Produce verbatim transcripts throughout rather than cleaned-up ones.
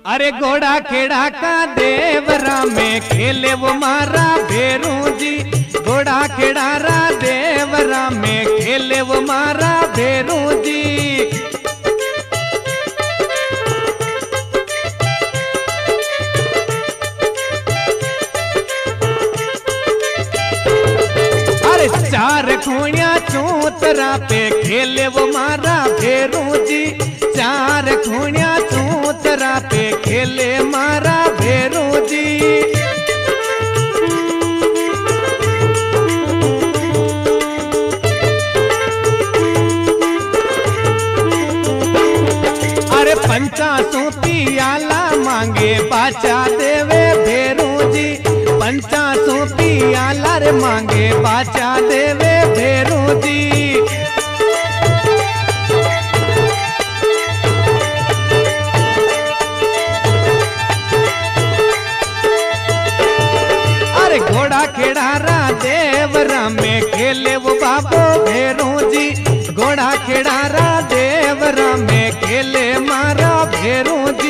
अरे घोड़ा खेड़ा का देवरा में खेले वो मारा भेरू जी। घोड़ा खेड़ा रा देवरा में खेले वो मारा भेरू जी। चार खूणिया चूतरा पे खेले वो मारा भेरू जी। चार खूणिया चूतरा पे खेले मारा भेरू जी। अरे पंचासों पियाला मांगे बाचा देवे भेरू जी। पंचासों पियाला रे मांगे बाचा देवे भेरू जी। अरे घोड़ा खेड़ा रा देवरा में खेले वो बाबो भेरू जी। घोड़ा खेड़ा रा देवरा में खेले मारा भेरू जी।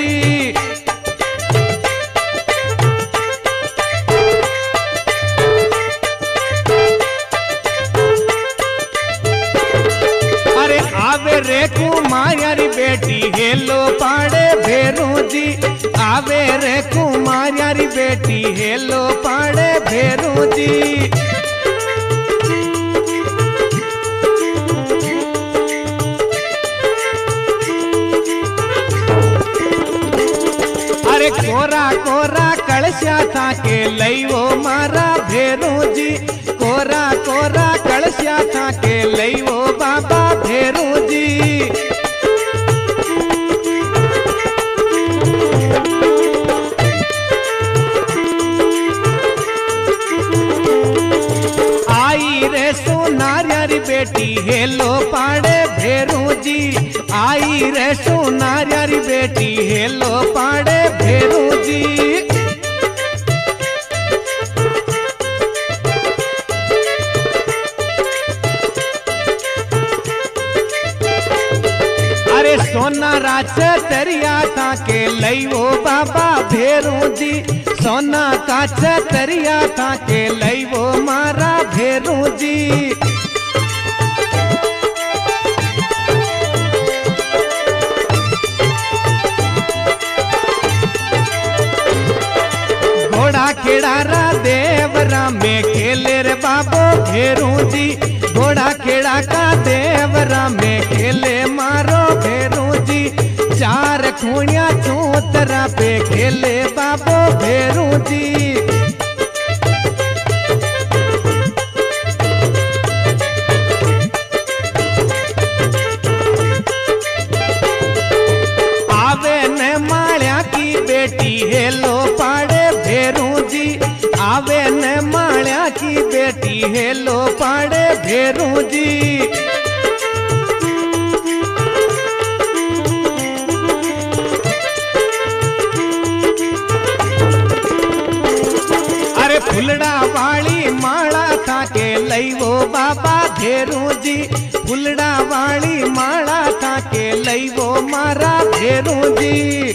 आवे रे कुमारी बेटी हेलो पाड़े भेरू जी। आवे रे कुमारी बेटी हेलो पाड़े भेरू जी। अरे कोरा कोरा कलशा था के लई वो मारा भेरू जी। कोरा कोरा कलशा था के लई वो बाबा भेरू जी। आई रे सोनारी बेटी हेलो पाड़े भेरू जी। आई रे सोनारी बेटी हेलो पाड़े भेरू जी। अरे सोना राज तरिया था के लई वो बाबा भेरू जी। सोना काच तरिया था के लई वो मारा भेरू जी। घोड़ा खेड़ा रा देवरा में खेले रे बाबो भेरू जी। घोड़ा खेड़ा का देवरा में खेले मारो भेरू जी। चार खूणिया चूतरा पे खेले बाबो भेरू जी। आवे न माळ्या की बेटी हेलो पाड़े भेरू जी। आवे न माळ्या की बेटी हेलो पाड़े भेरू जी। अरे फुलड़ा वाली माला था के लई वो बाबा भेरू जी। फुलड़ा वाली माला था के लई वो मारा भेरू जी।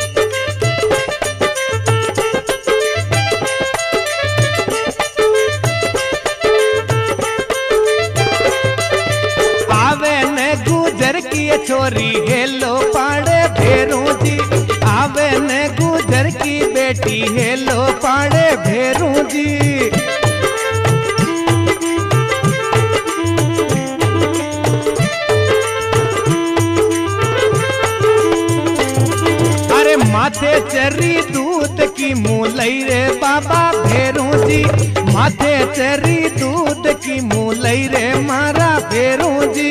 छोरी हेलो पाड़े भेरू जी। आवे न गुजर की बेटी हेलो पाड़े भेरू जी। अरे माथे चरी दूध की मुलई रे बाबा भेरू जी। माथे चरी दूध की मुलई रे मारा भेरू जी।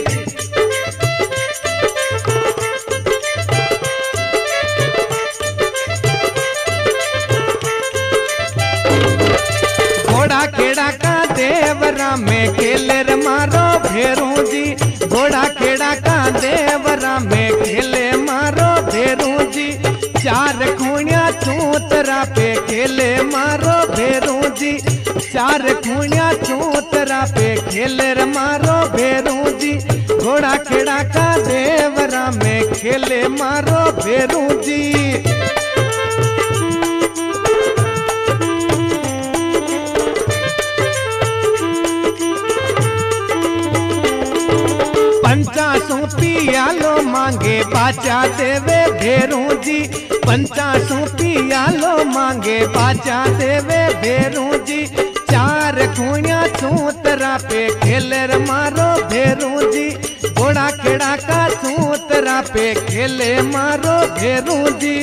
घोड़ा खेड़ा का देवरा में खेले रे मारो भेरू जी। घोड़ा खेड़ा का देवरा में खेले मारो भेरू जी। चार खूणिया चूतरा पे खेले मारो भेरू जी। चार खूणिया चूतरा पे खेले रे मारो भेरू जी। घोड़ा खेड़ा का देवरा में खेले मारो भेरू जी। पंचासों पियालो मांगे बाचा देवे भेरू जी, पंचासों पियालो मांगे बाचा देवे भेरू जी। चार खुणिया सूतरा पे खेले रे मारो भेरू जी, घोड़ा खेड़ा का सूतरा पे खेले मारो भेरू जी।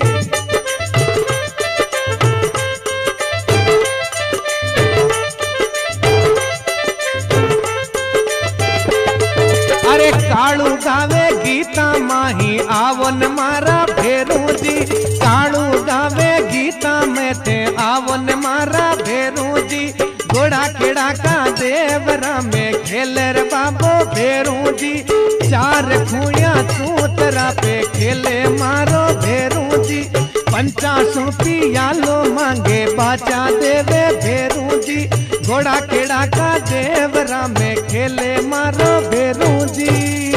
अरे कालू गावे गीता माही आवन मारा भेरू जी, कालू गावे गीता में थे आवन मारा भेरू जी। घोड़ा खेड़ा का देवरा में खेले रे बाबो भेरू जी, चार खुया सूतरा पे खेले मारो भेरू जी। पंचासों पियालो मांगे बाचा देवे भेरू जी, घोड़ा खेड़ा का देवरा में खेले मारो भेरू जी।